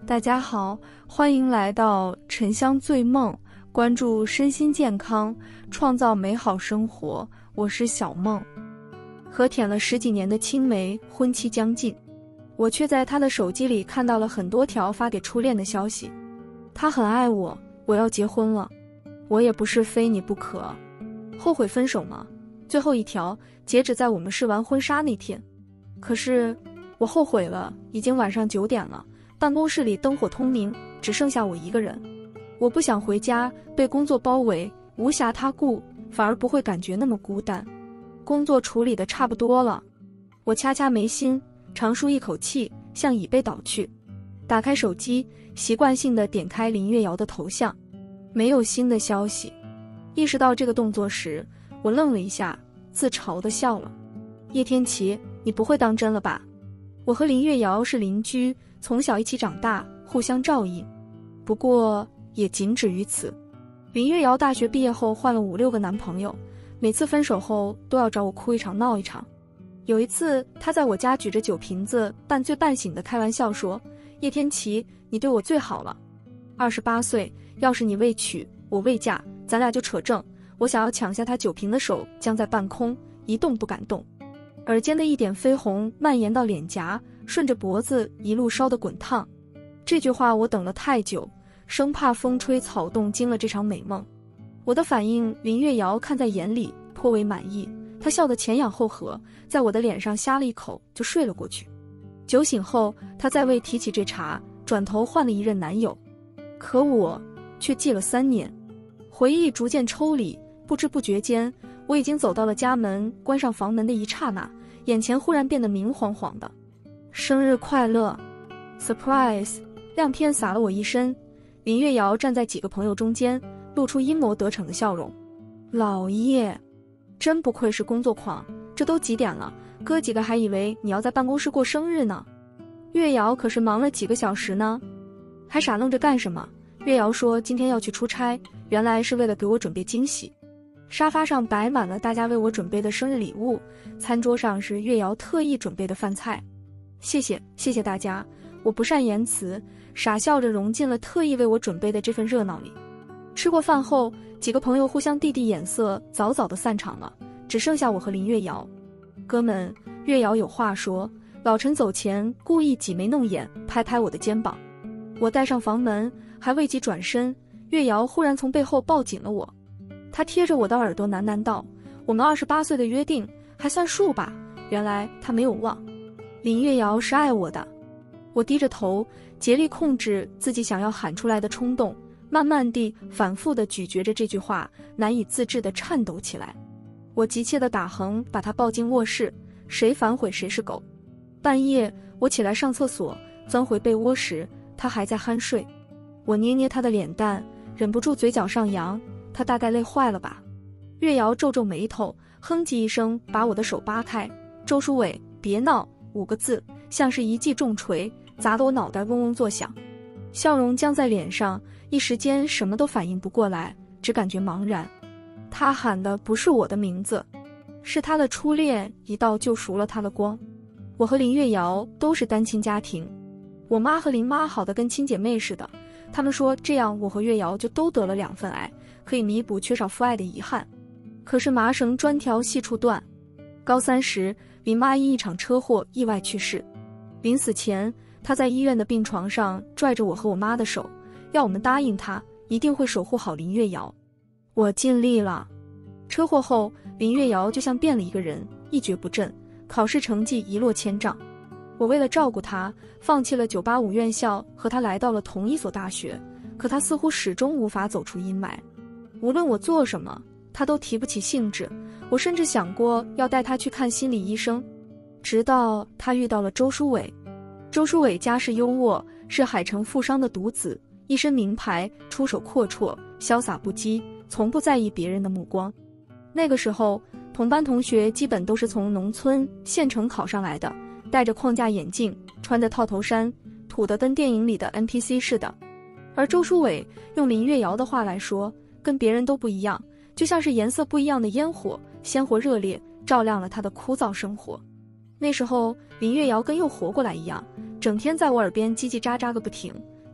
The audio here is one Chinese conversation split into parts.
大家好，欢迎来到沉香醉梦，关注身心健康，创造美好生活。我是小梦。和舔了10几年的青梅婚期将近，我却在他的手机里看到了很多条发给初恋的消息。他很爱我，我要结婚了，我也不是非你不可。后悔分手吗？最后一条截止在我们试完婚纱那天。可是我后悔了，已经晚上9点了，办公室里灯火通明，只剩下我一个人。我不想回家，被工作包围，无暇他顾，反而不会感觉那么孤单。工作处理的差不多了，我掐掐眉心，长舒一口气，向椅背倒去，打开手机，习惯性地点开林月瑶的头像，没有新的消息。意识到这个动作时，我愣了一下，自嘲地笑了。叶天琪，你不会当真了吧？我和林月瑶是邻居，从小一起长大，互相照应，不过也仅止于此。林月瑶大学毕业后换了5、6个男朋友，每次分手后都要找我哭一场闹一场。有一次她在我家举着酒瓶子，半醉半醒的开玩笑说，叶天琪，你对我最好了。28岁，要是你未娶我未嫁，咱俩就扯证。我想要抢下她酒瓶的手僵在半空，一动不敢动。耳尖的一点绯红蔓延到脸颊，顺着脖子一路烧得滚烫。这句话我等了太久，生怕风吹草动惊了这场美梦。我的反应林月瑶看在眼里，颇为满意。她笑得前仰后合，在我的脸上呷了一口就睡了过去。酒醒后，她再未提起这茬，转头换了一任男友。可我却记了3年。回忆逐渐抽离，不知不觉间，我已经走到了家门，关上房门的一刹那，眼前忽然变得明晃晃的。生日快乐 Surprise， 亮片洒了我一身。林月瑶站在几个朋友中间，露出阴谋得逞的笑容。老叶，真不愧是工作狂，这都几点了，哥几个还以为你要在办公室过生日呢。月瑶可是忙了几个小时呢，还傻愣着干什么？月瑶说今天要去出差，原来是为了给我准备惊喜。沙发上摆满了大家为我准备的生日礼物，餐桌上是月瑶特意准备的饭菜。谢谢大家，我不善言辞，傻笑着融进了特意为我准备的这份热闹里。吃过饭后，几个朋友互相递递眼色，早早的散场了，只剩下我和林月瑶。哥们，月瑶有话说。老陈走前故意挤眉弄眼，拍拍我的肩膀。我带上房门，还未及转身，月瑶忽然从背后抱紧了我。他贴着我的耳朵喃喃道，我们28岁的约定还算数吧？原来他没有忘。林月瑶是爱我的。我低着头，竭力控制自己想要喊出来的冲动，慢慢地反复地咀嚼着这句话，难以自制地颤抖起来。我急切地打横把他抱进卧室，谁反悔谁是狗。半夜我起来上厕所，钻回被窝时，他还在酣睡。我捏捏他的脸蛋，忍不住嘴角上扬，他大概累坏了吧。月瑶皱皱眉头，哼唧一声把我的手扒开。周书伟，别闹，5个字像是一记重锤，砸得我脑袋嗡嗡作响。笑容僵在脸上，一时间什么都反应不过来，只感觉茫然。他喊的不是我的名字，是他的初恋一道救赎了他的光。我和林月瑶都是单亲家庭，我妈和林妈好的跟亲姐妹似的，他们说这样我和月瑶就都得了2份癌，可以弥补缺少父爱的遗憾。可是麻绳专挑细处断。高3时，林妈因一场车祸意外去世。临死前，她在医院的病床上拽着我和我妈的手，要我们答应她一定会守护好林月瑶。我尽力了。车祸后，林月瑶就像变了一个人，一蹶不振，考试成绩一落千丈。我为了照顾她，放弃了985院校，和她来到了同一所大学，可她似乎始终无法走出阴霾。无论我做什么，她都提不起兴致。我甚至想过要带她去看心理医生，直到她遇到了周书伟。周书伟家世优渥，是海城富商的独子，一身名牌，出手阔绰，潇洒不羁，从不在意别人的目光。那个时候，同班同学基本都是从农村县城考上来的，戴着框架眼镜，穿着套头衫，土得跟电影里的 NPC 似的。而周书伟用林月瑶的话来说，跟别人都不一样，就像是颜色不一样的烟火，鲜活热烈，照亮了他的枯燥生活。那时候林月瑶跟又活过来一样，整天在我耳边叽叽喳喳个不停，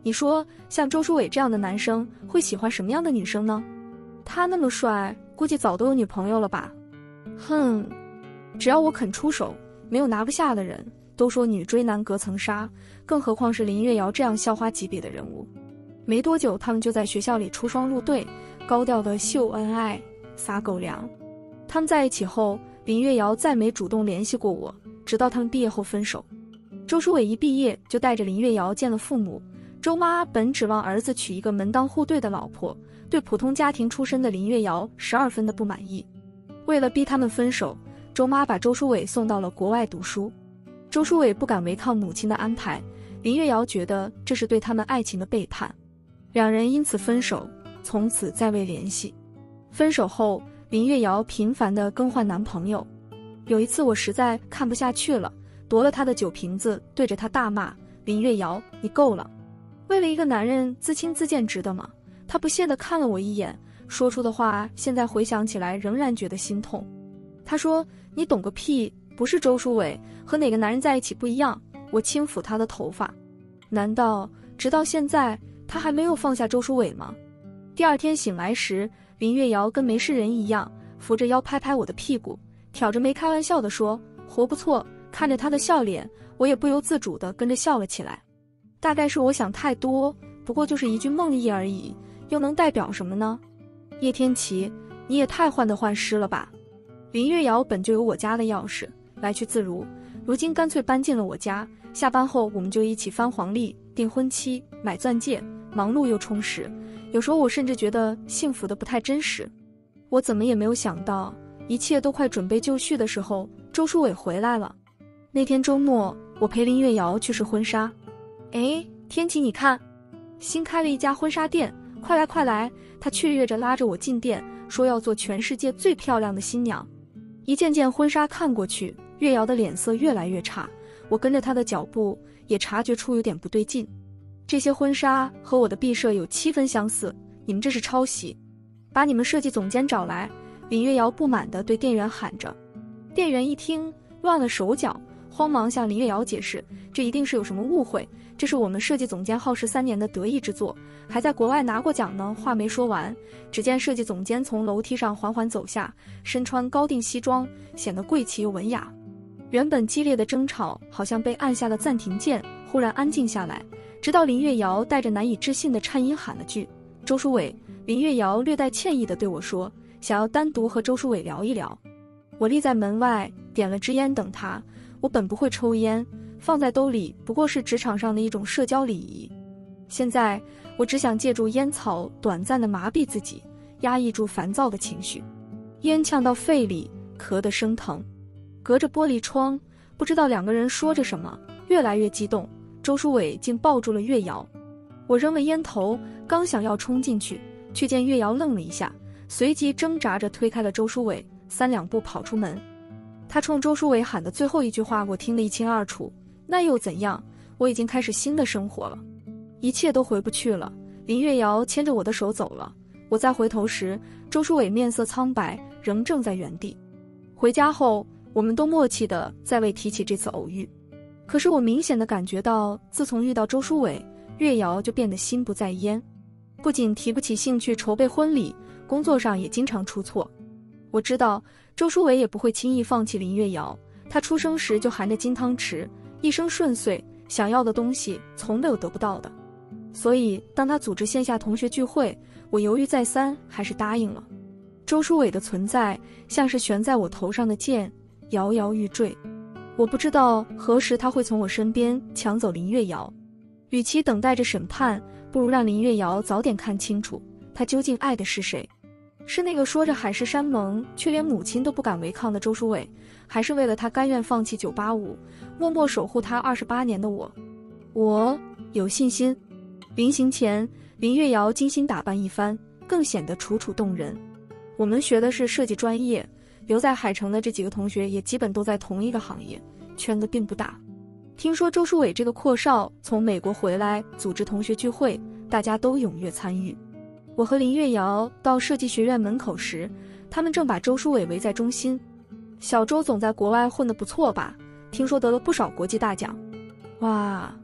你说像周书伟这样的男生会喜欢什么样的女生呢？他那么帅，估计早都有女朋友了吧。哼，只要我肯出手，没有拿不下的人。都说女追男隔层纱，更何况是林月瑶这样校花级别的人物。没多久，他们就在学校里出双入对，高调的秀恩爱，撒狗粮。他们在一起后，林月瑶再没主动联系过我，直到他们毕业后分手。周书伟一毕业就带着林月瑶见了父母。周妈本指望儿子娶一个门当户对的老婆，对普通家庭出身的林月瑶12分的不满意。为了逼他们分手，周妈把周书伟送到了国外读书。周书伟不敢违抗母亲的安排，林月瑶觉得这是对他们爱情的背叛，两人因此分手，从此再未联系。分手后，林月瑶频繁地更换男朋友。有一次我实在看不下去了，夺了他的酒瓶子，对着他大骂：林月瑶，你够了！为了一个男人自轻自贱值得吗？他不屑地看了我一眼，说出的话现在回想起来仍然觉得心痛。他说：你懂个屁，不是周书伟，和哪个男人在一起不一样。我轻抚他的头发。难道直到现在他还没有放下周书伟吗？第二天醒来时，林月瑶跟没事人一样，扶着腰拍拍我的屁股，挑着眉开玩笑地说：活不错。看着他的笑脸，我也不由自主地跟着笑了起来。大概是我想太多，不过就是一句梦呓而已，又能代表什么呢？叶天琪，你也太患得患失了吧。林月瑶本就有我家的钥匙，来去自如，如今干脆搬进了我家。下班后我们就一起翻黄历、订婚期、买钻戒，忙碌又充实。有时候我甚至觉得幸福的不太真实。我怎么也没有想到，一切都快准备就绪的时候，周书伟回来了。那天周末，我陪林月瑶去试婚纱。哎，天琪，你看，新开了一家婚纱店，快来快来！他雀跃着拉着我进店，说要做全世界最漂亮的新娘。一件件婚纱看过去，月瑶的脸色越来越差，我跟着她的脚步也察觉出有点不对劲。这些婚纱和我的毕设有7分相似，你们这是抄袭！把你们设计总监找来！林月瑶不满地对店员喊着。店员一听乱了手脚，慌忙向林月瑶解释，这一定是有什么误会，这是我们设计总监耗时3年的得意之作，还在国外拿过奖呢。话没说完，只见设计总监从楼梯上缓缓走下，身穿高定西装，显得贵气又文雅。原本激烈的争吵好像被按下了暂停键，忽然安静下来，直到林月瑶带着难以置信的颤音喊了句：周书伟。林月瑶略带歉意地对我说，想要单独和周书伟聊一聊。我立在门外点了支烟等他。我本不会抽烟，放在兜里不过是职场上的一种社交礼仪。现在我只想借助烟草短暂地麻痹自己，压抑住烦躁的情绪。烟呛到肺里，咳得生疼。隔着玻璃窗，不知道两个人说着什么，越来越激动。周书伟竟抱住了月瑶。我扔了烟头，刚想要冲进去，却见月瑶愣了一下，随即挣扎着推开了周书伟，3两步跑出门。他冲周书伟喊的最后一句话我听得一清二楚，那又怎样？我已经开始新的生活了，一切都回不去了。林月瑶牵着我的手走了，我再回头时，周书伟面色苍白，仍正在原地。回家后，我们都默契地再未提起这次偶遇。可是我明显地感觉到，自从遇到周书伟，月瑶就变得心不在焉，不仅提不起兴趣筹备婚礼，工作上也经常出错。我知道周书伟也不会轻易放弃林月瑶，他出生时就含着金汤匙，一生顺遂，想要的东西从没有得不到的。所以当他组织线下同学聚会，我犹豫再三，还是答应了。周书伟的存在像是悬在我头上的剑，摇摇欲坠。我不知道何时他会从我身边抢走林月瑶，与其等待着审判，不如让林月瑶早点看清楚他究竟爱的是谁。是那个说着海誓山盟却连母亲都不敢违抗的周书伟，还是为了他甘愿放弃985，默默守护他28年的我？我有信心。临行前，林月瑶精心打扮一番，更显得楚楚动人。我们学的是设计专业，留在海城的这几个同学也基本都在同一个行业，圈子并不大。听说周书伟这个阔少从美国回来组织同学聚会，大家都踊跃参与。我和林月瑶到设计学院门口时，他们正把周书伟围在中心。小周总在国外混得不错吧？听说得了不少国际大奖。哇，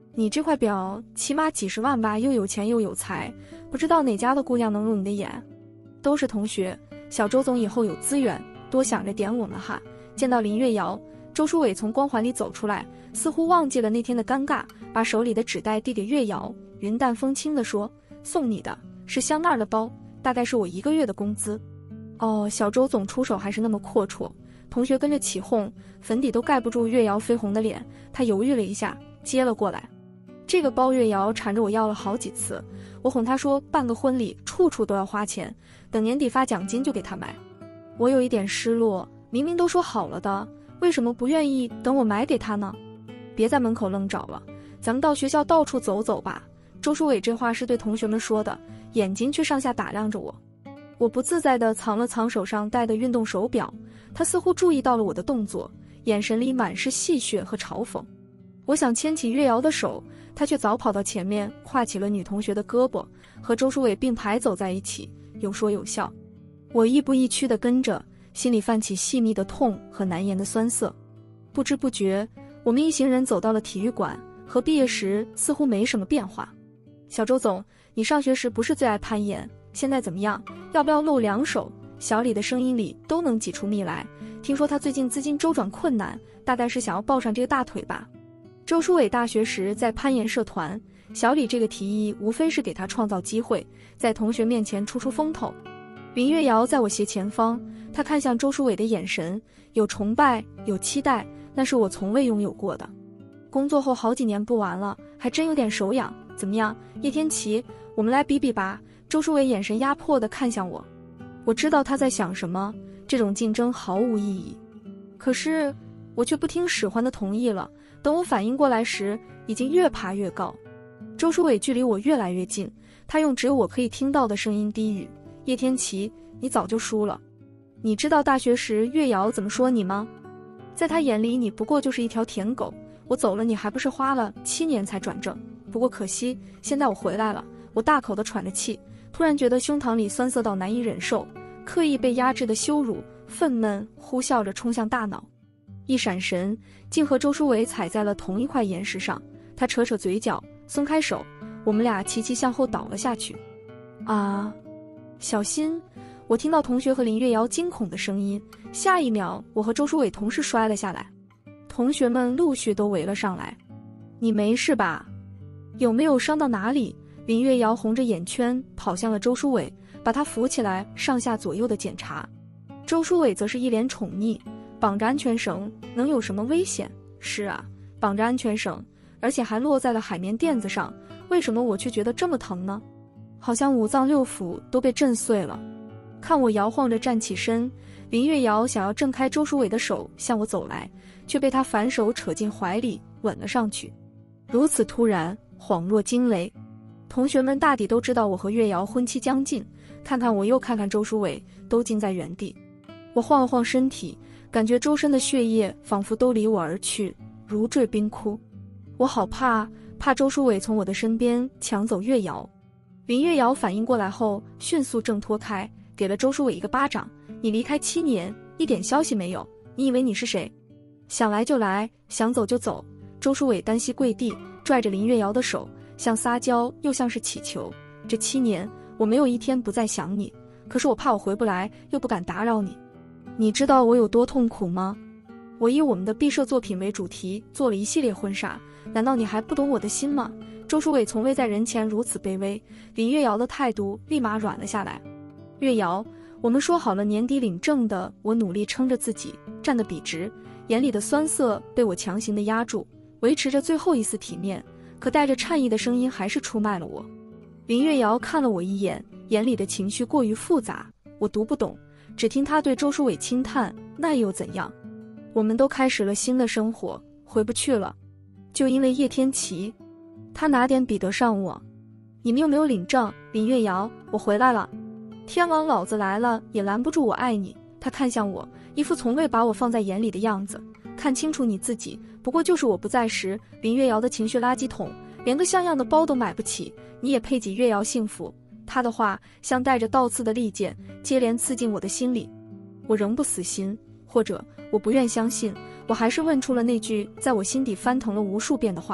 你这块表起码几十万吧，又有钱又有才，不知道哪家的姑娘能入你的眼。都是同学，小周总以后有资源，多想着点我们哈。见到林月瑶，周书伟从光环里走出来，似乎忘记了那天的尴尬，把手里的纸袋递给月瑶，云淡风轻地说：“送你的是香奈儿的包，大概是我1个月的工资。”哦，小周总出手还是那么阔绰。同学跟着起哄，粉底都盖不住月瑶绯红的脸，他犹豫了一下，接了过来。这个包月瑶缠着我要了好几次，我哄他说办个婚礼处处都要花钱，等年底发奖金就给他买。我有一点失落，明明都说好了的，为什么不愿意等我买给他呢？别在门口愣找了，咱们到学校到处走走吧。周书伟这话是对同学们说的，眼睛却上下打量着我。我不自在地藏了藏手上戴的运动手表，他似乎注意到了我的动作，眼神里满是戏谑和嘲讽。我想牵起月瑶的手，他却早跑到前面，挎起了女同学的胳膊，和周书伟并排走在一起，有说有笑。我亦步亦趋地跟着，心里泛起细密的痛和难言的酸涩。不知不觉，我们一行人走到了体育馆，和毕业时似乎没什么变化。小周总，你上学时不是最爱攀岩，现在怎么样？要不要露2手？小李的声音里都能挤出蜜来。听说他最近资金周转困难，大概是想要抱上这个大腿吧。周书伟大学时在攀岩社团，小李这个提议无非是给他创造机会，在同学面前出出风头。林月瑶在我斜前方，她看向周书伟的眼神有崇拜，有期待，那是我从未拥有过的。工作后好几年不玩了，还真有点手痒。怎么样，叶天琪，我们来比比吧。周书伟眼神压迫地看向我，我知道他在想什么，这种竞争毫无意义。可是我却不听使唤地同意了。等我反应过来时，已经越爬越高。周书伟距离我越来越近，他用只有我可以听到的声音低语：“叶天琪，你早就输了。你知道大学时月瑶怎么说你吗？在他眼里，你不过就是一条舔狗。我走了，你还不是花了7年才转正？不过可惜，现在我回来了。”我大口地喘着气，突然觉得胸膛里酸涩到难以忍受，刻意被压制的羞辱、愤懑呼啸着冲向大脑。一闪神，竟和周书伟踩在了同一块岩石上。他扯扯嘴角，松开手，我们俩齐齐向后倒了下去。啊！小心！我听到同学和林月瑶惊恐的声音，下一秒，我和周书伟同时摔了下来。同学们陆续都围了上来。你没事吧？有没有伤到哪里？林月瑶红着眼圈跑向了周书伟，把他扶起来，上下左右的检查。周书伟则是一脸宠溺，绑着安全绳能有什么危险？是啊，绑着安全绳，而且还落在了海绵垫子上，为什么我却觉得这么疼呢？好像5脏6腑都被震碎了。看我摇晃着站起身，林月瑶想要挣开周书伟的手向我走来，却被他反手扯进怀里吻了上去。如此突然，恍若惊雷。同学们大抵都知道我和月瑶婚期将近，看看我又看看周书伟，都惊在原地。我晃了晃身体，感觉周身的血液仿佛都离我而去，如坠冰窟。我好怕周书伟从我的身边抢走月瑶。林月瑶反应过来后，迅速挣脱开，给了周书伟一个巴掌。你离开7年，一点消息没有，你以为你是谁？想来就来，想走就走。周书伟单膝跪地，拽着林月瑶的手，像撒娇又像是乞求。这7年，我没有一天不再想你，可是我怕我回不来，又不敢打扰你。你知道我有多痛苦吗？我以我们的毕设作品为主题，做了一系列婚纱，难道你还不懂我的心吗？周书伟从未在人前如此卑微，林月瑶的态度立马软了下来。月瑶，我们说好了年底领证的，我努力撑着自己，站得笔直，眼里的酸涩被我强行地压住，维持着最后一丝体面，可带着颤意的声音还是出卖了我。林月瑶看了我一眼，眼里的情绪过于复杂，我读不懂，只听她对周书伟轻叹，那又怎样？我们都开始了新的生活，回不去了。就因为叶天琪，他哪点比得上我？你们有没有领证？林月瑶，我回来了。天王老子来了也拦不住我爱你。他看向我，一副从未把我放在眼里的样子。看清楚你自己，不过就是我不在时，林月瑶的情绪垃圾桶，连个像样的包都买不起，你也配给月瑶幸福？他的话像带着倒刺的利剑，接连刺进我的心里。我仍不死心，或者我不愿相信，我还是问出了那句在我心底翻腾了无数遍的话：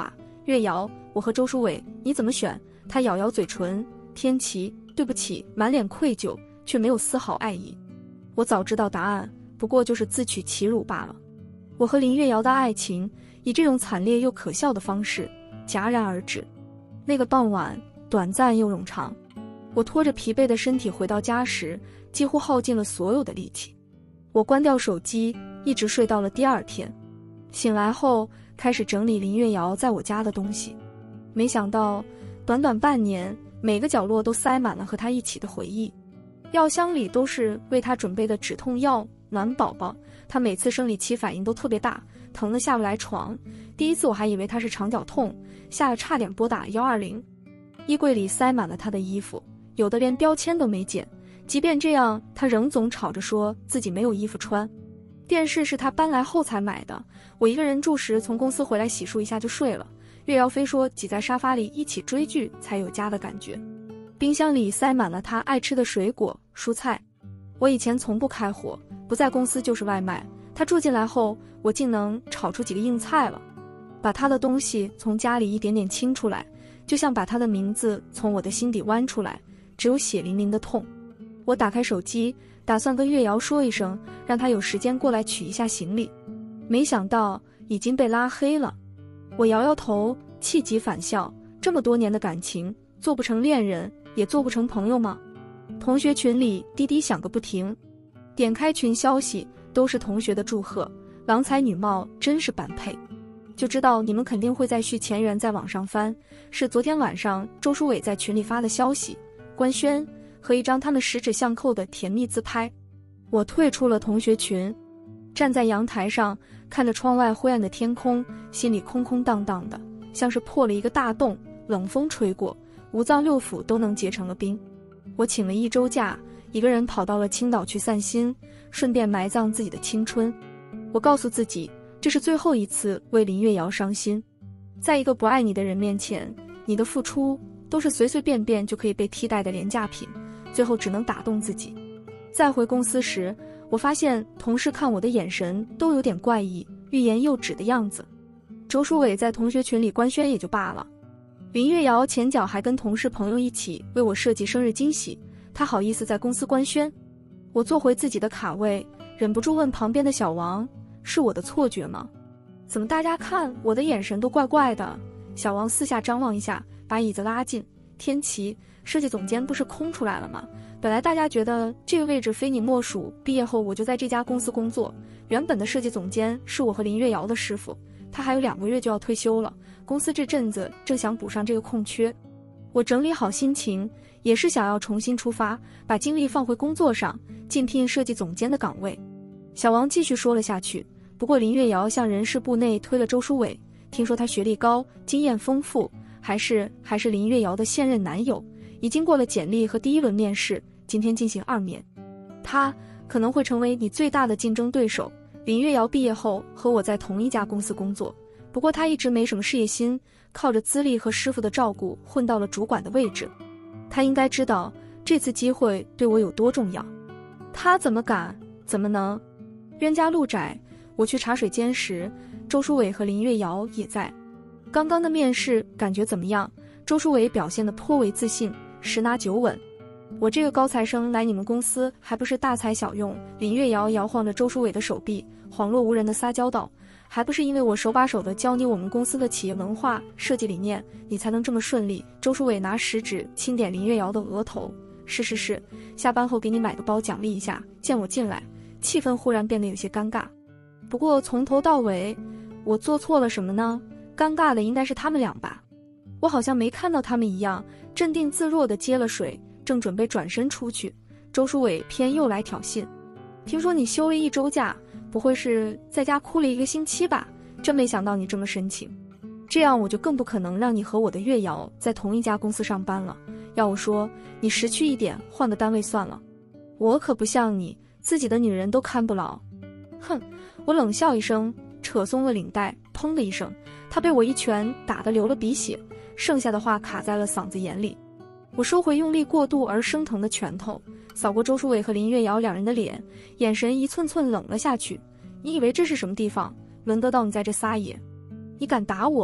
月瑶，我和周书伟，你怎么选？他咬咬嘴唇。天琪，对不起，满脸愧疚，却没有丝毫爱意。我早知道答案，不过就是自取其辱罢了。我和林月瑶的爱情，以这种惨烈又可笑的方式戛然而止。那个傍晚，短暂又冗长。我拖着疲惫的身体回到家时，几乎耗尽了所有的力气。我关掉手机，一直睡到了第二天。醒来后，开始整理林月瑶在我家的东西。没想到，短短半年，每个角落都塞满了和她一起的回忆。药箱里都是为她准备的止痛药、暖宝宝。她每次生理期反应都特别大，疼得下不来床。第一次我还以为她是肠绞痛，吓得差点拨打120。衣柜里塞满了她的衣服，有的连标签都没剪。即便这样，她仍总吵着说自己没有衣服穿。电视是她搬来后才买的，我一个人住时从公司回来洗漱一下就睡了。月瑶非说挤在沙发里一起追剧才有家的感觉。冰箱里塞满了她爱吃的水果、蔬菜。我以前从不开火，不在公司就是外卖。她住进来后，我竟能炒出几个硬菜了。把她的东西从家里一点点清出来，就像把她的名字从我的心底剜出来，只有血淋淋的痛。我打开手机，打算跟月瑶说一声，让她有时间过来取一下行李。没想到已经被拉黑了。我摇摇头，气急反笑，这么多年的感情，做不成恋人，也做不成朋友吗？同学群里滴滴响个不停，点开群消息，都是同学的祝贺，郎才女貌，真是般配。就知道你们肯定会再续前缘，在网上翻，是昨天晚上周书伟在群里发的消息，官宣和一张他们十指相扣的甜蜜自拍。我退出了同学群，站在阳台上，看着窗外灰暗的天空，心里空空荡荡的，像是破了一个大洞，冷风吹过，五脏六腑都能结成了冰。我请了1周假，一个人跑到了青岛去散心，顺便埋葬自己的青春。我告诉自己，这是最后一次为林月瑶伤心。在一个不爱你的人面前，你的付出都是随随便便就可以被替代的廉价品，最后只能打动自己。再回公司时，我发现同事看我的眼神都有点怪异，欲言又止的样子。周书伟在同学群里官宣也就罢了，林月瑶前脚还跟同事朋友一起为我设计生日惊喜，她好意思在公司官宣？我坐回自己的卡位，忍不住问旁边的小王，是我的错觉吗？怎么大家看我的眼神都怪怪的？小王四下张望一下，把椅子拉近。天琪，设计总监不是空出来了吗？本来大家觉得这个位置非你莫属，毕业后我就在这家公司工作。原本的设计总监是我和林月瑶的师傅，他还有2个月就要退休了，公司这阵子正想补上这个空缺。我整理好心情，也是想要重新出发，把精力放回工作上，竞聘设计总监的岗位。小王继续说了下去，不过林月瑶向人事部内推了周书伟，听说他学历高，经验丰富，还是林月瑶的现任男友，已经过了简历和第1轮面试，今天进行2面。他可能会成为你最大的竞争对手。林月瑶毕业后和我在同一家公司工作，不过他一直没什么事业心，靠着资历和师傅的照顾混到了主管的位置。他应该知道这次机会对我有多重要。他怎么敢？怎么能？冤家路窄，我去茶水间时，周书伟和林月瑶也在。刚刚的面试感觉怎么样？周书伟表现得颇为自信，10拿9稳。我这个高材生来你们公司还不是大材小用？林月瑶摇晃着周书伟的手臂，恍若无人地撒娇道，还不是因为我手把手地教你我们公司的企业文化设计理念，你才能这么顺利。周书伟拿食指轻点林月瑶的额头，是，下班后给你买个包奖励一下。见我进来，气氛忽然变得有些尴尬。不过从头到尾，我做错了什么呢？尴尬的应该是他们俩吧。我好像没看到他们一样，镇定自若地接了水，正准备转身出去，周书伟偏又来挑衅。听说你休了1周假，不会是在家哭了1个星期吧？真没想到你这么深情，这样我就更不可能让你和我的月瑶在同一家公司上班了。要我说，你识趣一点，换个单位算了。我可不像你，自己的女人都看不牢。哼，我冷笑一声，扯松了领带，砰的一声，他被我一拳打得流了鼻血，剩下的话卡在了嗓子眼里。我收回用力过度而生疼的拳头，扫过周书伟和林月瑶2人的脸，眼神一寸寸冷了下去。你以为这是什么地方？轮得到你在这撒野？你敢打我？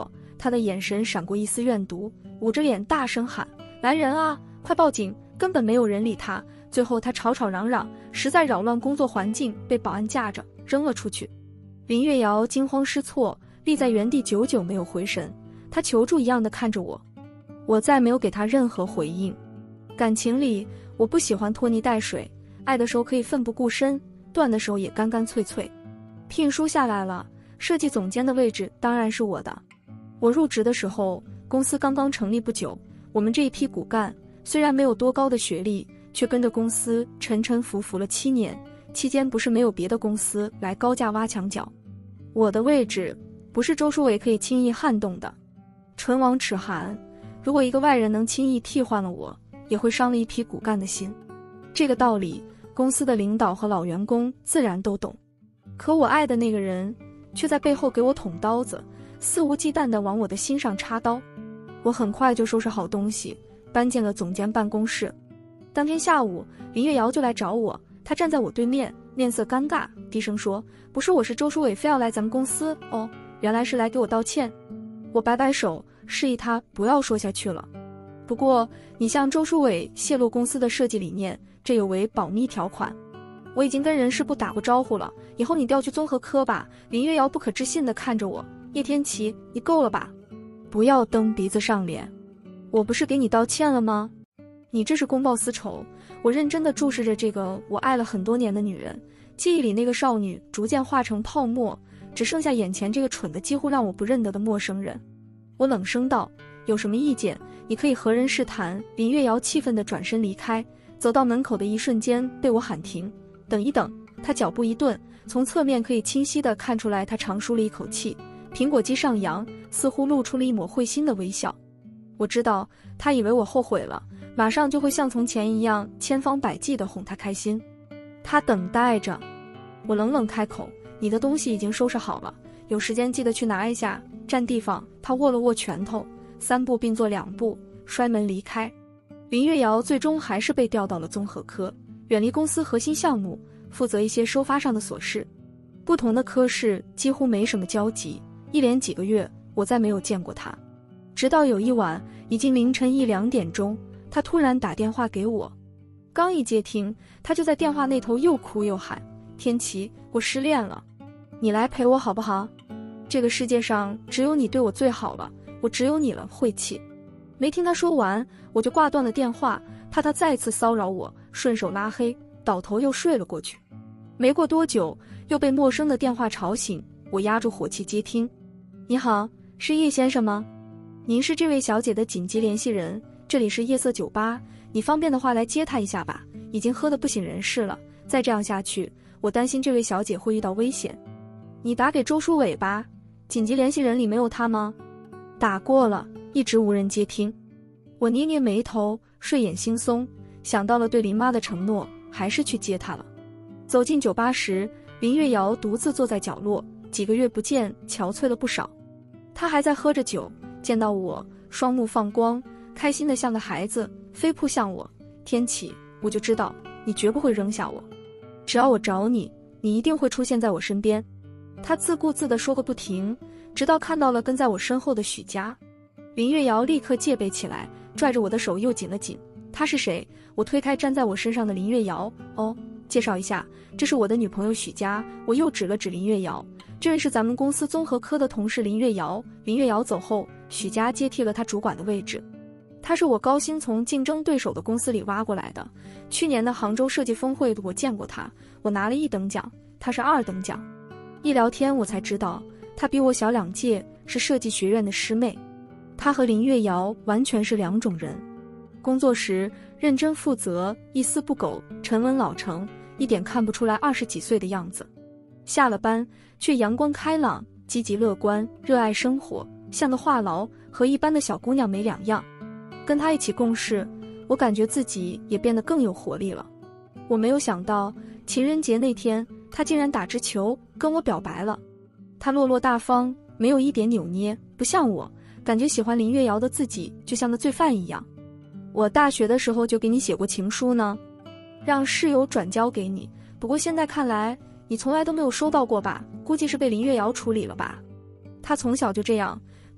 他的眼神闪过一丝怨毒，捂着脸大声喊：“来人啊，快报警！”根本没有人理他。最后他吵吵嚷嚷，实在扰乱工作环境，被保安架着扔了出去。林月瑶惊慌失措，立在原地久久没有回神，他求助一样的看着我。我再没有给他任何回应。感情里，我不喜欢拖泥带水，爱的时候可以奋不顾身，断的时候也干干脆脆。聘书下来了，设计总监的位置当然是我的。我入职的时候，公司刚刚成立不久，我们这一批骨干虽然没有多高的学历，却跟着公司沉沉浮浮了7年，期间不是没有别的公司来高价挖墙脚。我的位置不是周书伟可以轻易撼动的。唇亡齿寒，如果一个外人能轻易替换了我，也会伤了一批骨干的心。这个道理，公司的领导和老员工自然都懂。可我爱的那个人，却在背后给我捅刀子，肆无忌惮地往我的心上插刀。我很快就收拾好东西，搬进了总监办公室。当天下午，林月瑶就来找我，她站在我对面，面色尴尬，低声说：“不是我，是周书伟非要来咱们公司。”哦，原来是来给我道歉。我摆摆手，示意他不要说下去了。不过，你向周书伟泄露公司的设计理念，这有违保密条款。我已经跟人事部打过招呼了，以后你调去综合科吧。林月瑶不可置信地看着我，叶天琪，你够了吧？不要蹬鼻子上脸。我不是给你道歉了吗？你这是公报私仇。我认真地注视着这个我爱了很多年的女人，记忆里那个少女逐渐化成泡沫，只剩下眼前这个蠢的几乎让我不认得的陌生人。我冷声道：“有什么意见，你可以和人事谈。”林月瑶气愤地转身离开，走到门口的一瞬间被我喊停。等一等，她脚步一顿，从侧面可以清晰地看出来她长舒了一口气，苹果肌上扬，似乎露出了一抹会心的微笑。我知道她以为我后悔了，马上就会像从前一样千方百计地哄她开心。她等待着。我冷冷开口：“你的东西已经收拾好了，有时间记得去拿一下。”占地方。她握了握拳头，3步并作2步，摔门离开。林月瑶最终还是被调到了综合科，远离公司核心项目，负责一些收发上的琐事。不同的科室几乎没什么交集，一连几个月我再没有见过她。直到有一晚，已经凌晨1、2点钟，她突然打电话给我。刚一接听，她就在电话那头又哭又喊：“天琪，我失恋了，你来陪我好不好？这个世界上只有你对我最好了，我只有你了。”晦气。没听她说完，我就挂断了电话，怕她再次骚扰我，顺手拉黑，倒头又睡了过去。没过多久，又被陌生的电话吵醒，我压住火气接听：“你好，是叶先生吗？您是这位小姐的紧急联系人，这里是夜色酒吧，你方便的话来接她一下吧，已经喝得不省人事了，再这样下去，我担心这位小姐会遇到危险。你打给周书伟吧，紧急联系人里没有他吗？”打过了，一直无人接听。我捏捏眉头，睡眼惺忪，想到了对林妈的承诺，还是去接她了。走进酒吧时，林月瑶独自坐在角落，几个月不见，憔悴了不少。她还在喝着酒，见到我，双目放光，开心得像个孩子，飞扑向我：“天琪，我就知道你绝不会扔下我，只要我找你，你一定会出现在我身边。”她自顾自地说个不停，直到看到了跟在我身后的许佳。林月瑶立刻戒备起来，拽着我的手又紧了紧。她是谁？我推开站在我身上的林月瑶。哦，介绍一下，这是我的女朋友许佳。我又指了指林月瑶，这位是咱们公司综合科的同事林月瑶。林月瑶走后，许佳接替了她主管的位置。她是我高薪从竞争对手的公司里挖过来的。去年的杭州设计峰会我见过她，我拿了1等奖，她是2等奖。一聊天我才知道，她比我小2届，是设计学院的师妹。她和林月瑶完全是2种人。工作时认真负责，一丝不苟，沉稳老成，一点看不出来20几岁的样子。下了班却阳光开朗，积极乐观，热爱生活，像个话痨，和一般的小姑娘没两样。跟她一起共事，我感觉自己也变得更有活力了。我没有想到情人节那天，她竟然打直球跟我表白了。她落落大方，没有一点扭捏，不像我，感觉喜欢林月瑶的自己就像个罪犯一样。我大学的时候就给你写过情书呢，让室友转交给你，不过现在看来你从来都没有收到过吧，估计是被林月瑶处理了吧。她从小就这样，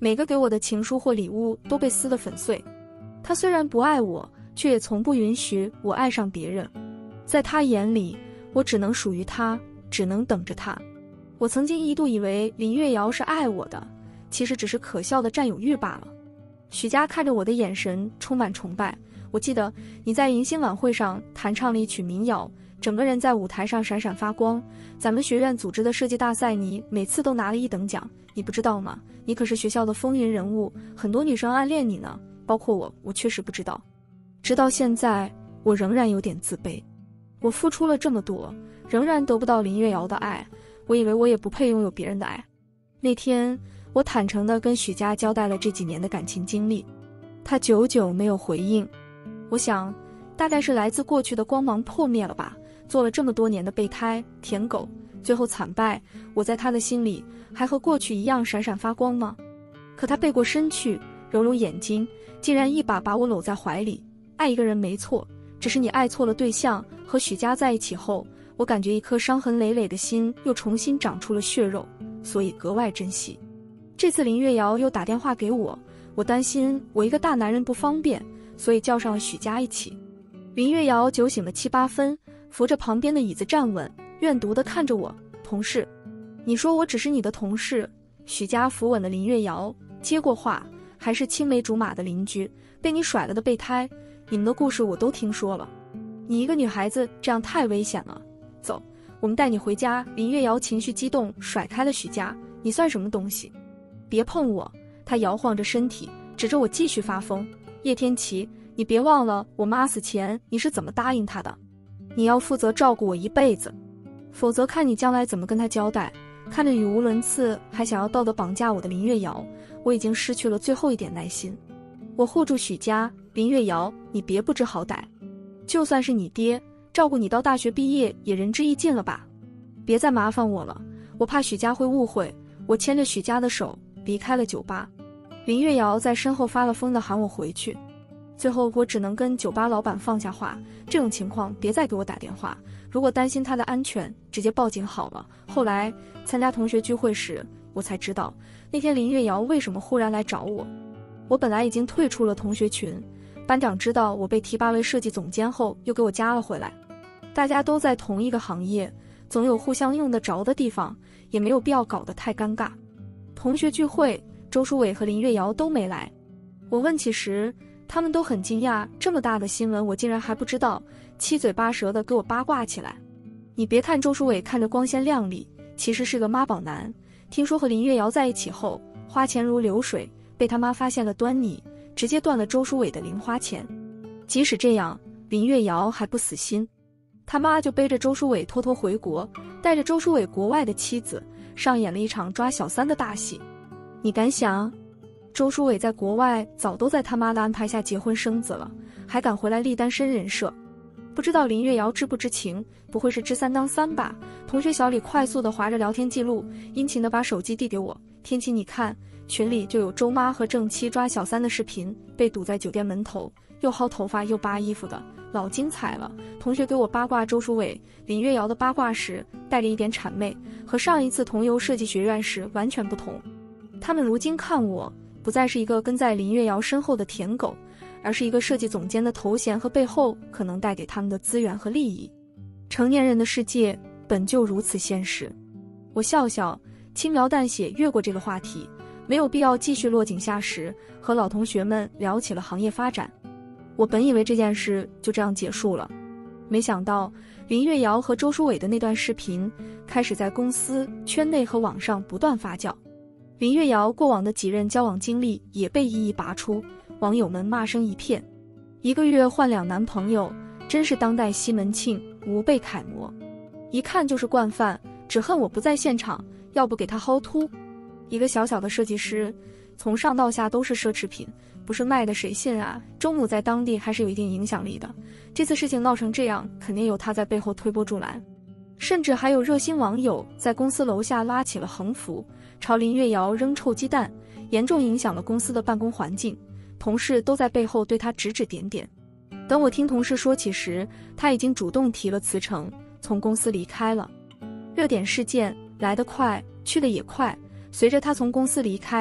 每个给我的情书或礼物都被撕得粉碎。他虽然不爱我，却也从不允许我爱上别人。在他眼里，我只能属于他，只能等着他。我曾经一度以为林月瑶是爱我的，其实只是可笑的占有欲罢了。许佳看着我的眼神充满崇拜。我记得你在迎新晚会上弹唱了一曲民谣，整个人在舞台上闪闪发光。咱们学院组织的设计大赛，你每次都拿了1等奖，你不知道吗？你可是学校的风云人物，很多女生暗恋你呢，包括我，我确实不知道。直到现在，我仍然有点自卑。我付出了这么多，仍然得不到林月瑶的爱，我以为我也不配拥有别人的爱。那天，我坦诚地跟许佳交代了这几年的感情经历，她久久没有回应。我想，大概是来自过去的光芒破灭了吧。做了这么多年的备胎、舔狗，最后惨败，我在他的心里还和过去一样闪闪发光吗？可他背过身去，揉揉眼睛，竟然一把把我搂在怀里。爱一个人没错，只是你爱错了对象。和许佳在一起后，我感觉一颗伤痕累累的心又重新长出了血肉，所以格外珍惜。这次林月瑶又打电话给我，我担心我一个大男人不方便，所以叫上了许佳一起。林月瑶酒醒了7、8分，扶着旁边的椅子站稳，怨毒地看着我，同事，你说我只是你的同事。许佳扶稳了林月瑶，接过话，还是青梅竹马的邻居，被你甩了的备胎，你们的故事我都听说了。你一个女孩子这样太危险了，走，我们带你回家。林月瑶情绪激动，甩开了许佳，你算什么东西？别碰我！她摇晃着身体，指着我继续发疯。叶天琪，你别忘了我妈死前你是怎么答应她的，你要负责照顾我一辈子，否则看你将来怎么跟她交代。看着语无伦次还想要道德绑架我的林月瑶，我已经失去了最后一点耐心。我护住许佳，林月瑶，你别不知好歹，就算是你爹，照顾你到大学毕业也仁至义尽了吧，别再麻烦我了，我怕许佳会误会。我牵着许佳的手离开了酒吧，林月瑶在身后发了疯地喊我回去。最后我只能跟酒吧老板放下话，这种情况别再给我打电话，如果担心他的安全，直接报警好了。后来参加同学聚会时，我才知道那天林月瑶为什么忽然来找我。我本来已经退出了同学群，班长知道我被提拔为设计总监后，又给我加了回来。大家都在同一个行业，总有互相用得着的地方，也没有必要搞得太尴尬。同学聚会，周书伟和林月瑶都没来。我问起时，他们都很惊讶，这么大的新闻我竟然还不知道，七嘴八舌地给我八卦起来。你别看周书伟看着光鲜亮丽，其实是个妈宝男。听说和林月瑶在一起后，花钱如流水，被他妈发现了端倪，直接断了周书伟的零花钱。即使这样，林月瑶还不死心，他妈就背着周书伟偷偷回国，带着周书伟国外的妻子，上演了一场抓小三的大戏。你敢想？周书伟在国外早都在他妈的安排下结婚生子了，还敢回来立单身人设。不知道林月瑶知不知情，不会是知三当三吧？同学小李快速地划着聊天记录，殷勤地把手机递给我。天琪，你看，群里就有周妈和正妻抓小三的视频，被堵在酒店门头，又薅头发又扒衣服的，老精彩了。同学给我八卦周书伟、林月瑶的八卦时，带着一点谄媚，和上一次同游设计学院时完全不同。他们如今看我，不再是一个跟在林月瑶身后的舔狗，而是一个设计总监的头衔和背后可能带给他们的资源和利益。成年人的世界本就如此现实。我笑笑，轻描淡写越过这个话题，没有必要继续落井下石，和老同学们聊起了行业发展。我本以为这件事就这样结束了，没想到林月瑶和周书伟的那段视频开始在公司圈内和网上不断发酵。林月瑶过往的几任交往经历也被一一拔出，网友们骂声一片。1个月换2男朋友，真是当代西门庆，吾辈楷模，一看就是惯犯，只恨我不在现场，要不给他薅秃。一个小小的设计师，从上到下都是奢侈品，不是卖的谁信啊？周母在当地还是有一定影响力的，这次事情闹成这样，肯定有他在背后推波助澜。甚至还有热心网友在公司楼下拉起了横幅，朝林月瑶扔臭鸡蛋，严重影响了公司的办公环境，同事都在背后对他指指点点。等我听同事说起时，他已经主动提了辞呈，从公司离开了。热点事件来得快，去得也快，随着他从公司离开，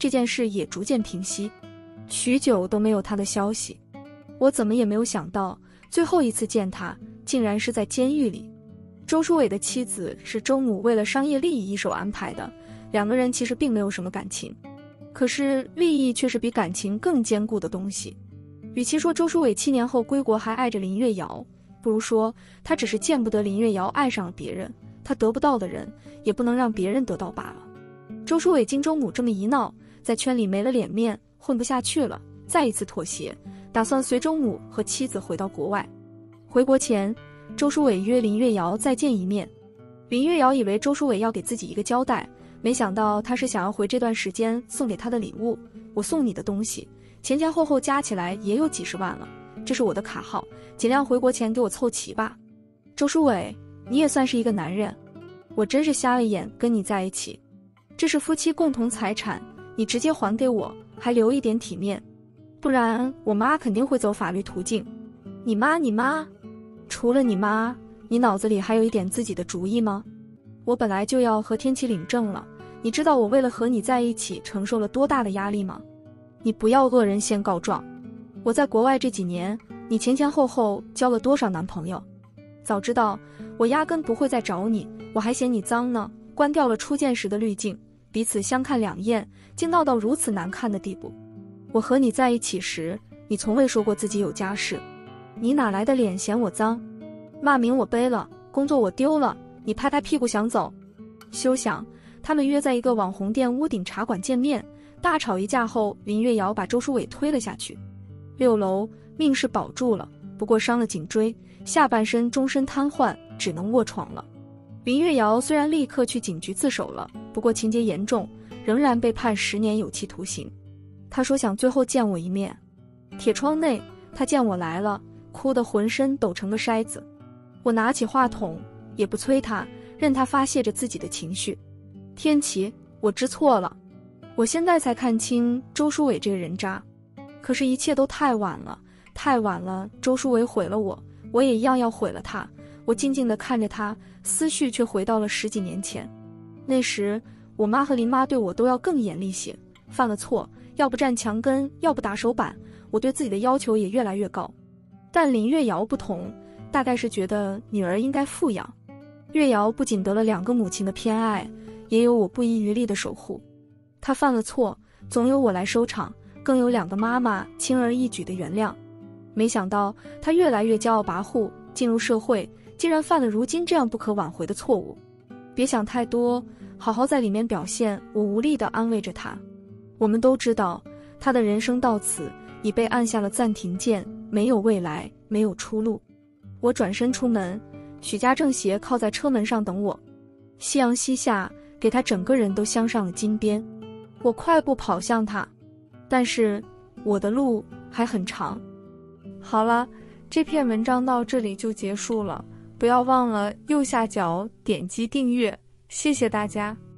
这件事也逐渐平息，许久都没有他的消息。我怎么也没有想到，最后一次见他竟然是在监狱里。周书伟的妻子是周母为了商业利益一手安排的，两个人其实并没有什么感情，可是利益却是比感情更坚固的东西。与其说周书伟7年后归国还爱着林月瑶，不如说他只是见不得林月瑶爱上了别人，他得不到的人也不能让别人得到罢了。周书伟经周母这么一闹，在圈里没了脸面，混不下去了，再一次妥协，打算随周母和妻子回到国外。回国前，周书伟约林月瑶再见一面。林月瑶以为周书伟要给自己一个交代，没想到他是想要回这段时间送给他的礼物。我送你的东西前前后后加起来也有几十万了，这是我的卡号，尽量回国前给我凑齐吧。周书伟，你也算是一个男人，我真是瞎了眼跟你在一起。这是夫妻共同财产，你直接还给我，还留一点体面，不然我妈肯定会走法律途径。你妈？除了你妈，你脑子里还有一点自己的主意吗？我本来就要和天琪领证了，你知道我为了和你在一起承受了多大的压力吗？你不要恶人先告状。我在国外这几年，你前前后后交了多少男朋友？早知道我压根不会再找你，我还嫌你脏呢。关掉了初见时的滤镜，彼此相看两厌，竟闹到如此难看的地步。我和你在一起时，你从未说过自己有家室，你哪来的脸嫌我脏？骂名我背了，工作我丢了，你拍拍屁股想走。休想！他们约在一个网红店屋顶茶馆见面，大吵一架后，林月瑶把周书伟推了下去。6楼，命是保住了，不过伤了颈椎，下半身终身瘫痪，只能卧床了。林月瑶虽然立刻去警局自首了，不过情节严重，仍然被判10年有期徒刑。他说想最后见我一面。铁窗内，他见我来了，哭得浑身抖成个筛子。我拿起话筒，也不催他，任他发泄着自己的情绪。天琪，我知错了，我现在才看清周书伟这个人渣，可是一切都太晚了，太晚了。周书伟毁了我，我也一样要毁了他。我静静地看着他，思绪却回到了10几年前。那时我妈和林妈对我都要更严厉些，犯了错要不站墙根，要不打手板，我对自己的要求也越来越高。但林月瑶不同，大概是觉得女儿应该富养。月瑶不仅得了2个母亲的偏爱，也有我不遗余力的守护。她犯了错，总有我来收场，更有2个妈妈轻而易举的原谅。没想到她越来越骄傲跋扈，进入社会竟然犯了如今这样不可挽回的错误。别想太多，好好在里面表现。我无力地安慰着她。我们都知道，她的人生到此已被按下了暂停键，没有未来，没有出路。我转身出门，许家正斜靠在车门上等我。夕阳西下，给他整个人都镶上了金边。我快步跑向他，但是我的路还很长。好了，这篇文章到这里就结束了，不要忘了右下角点击订阅，谢谢大家。